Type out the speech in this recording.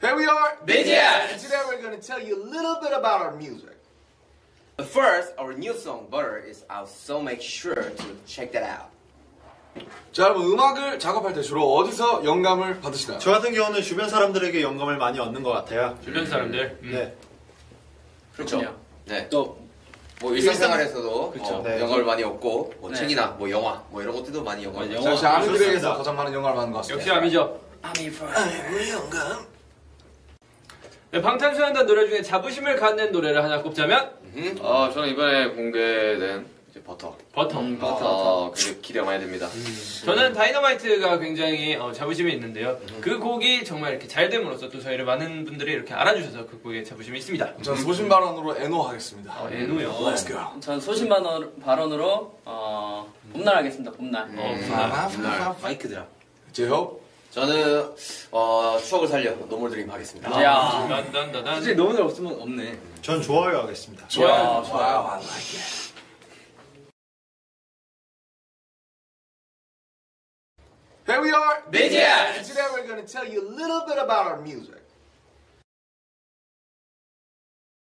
Here we are, BTS. and today we're going to tell you a little bit about our music. But first, our new song Butter is out, so make sure to check that out. 자, 여러분 음악을 작업할 때 주로 어디서 영감을 받으시나요? 저 같은 경우는 주변 사람들에게 영감을 많이 얻는 것 같아요. 주변 사람들. 네. 그렇죠. 네. 또 뭐 일상생활에서도 그쵸. 네. 영감을 많이 얻고 뭐 네. 책이나 뭐 영화 뭐 이런 것들도 많이 영감을 네, 얻죠. 영화. 역시 아미들에게서 좋습니다. 가장 많은 영감을 받는 것 같습니다. 역시 아미죠. 아미의 영감. 네, 방탄소년단 노래 중에 자부심을 갖는 노래를 하나 꼽자면 저는 이번에 공개된 이제 버터. 버터. 그게 기대가 많이 됩니다. 저는 다이너마이트가 굉장히 자부심이 있는데요. 그 곡이 정말 이렇게 잘 됨으로써 또 저희를 많은 분들이 이렇게 알아주셔서 그 곡에 자부심이 있습니다. 전 소신 발언으로 애노 하겠습니다. 애노요. Let's go. 전 소신 발언으로 봄날 하겠습니다. 봄날. 마이크 드랍. 제협. 저는 추억을 살려 노멀드림 하겠습니다. 야. 단단단단. 솔직히 노무들 없으면 없네. 전 좋아요 하겠습니다. 좋아요. 좋아요. I like it. Here we are, BTS. and today we're going to tell you a little bit about our music.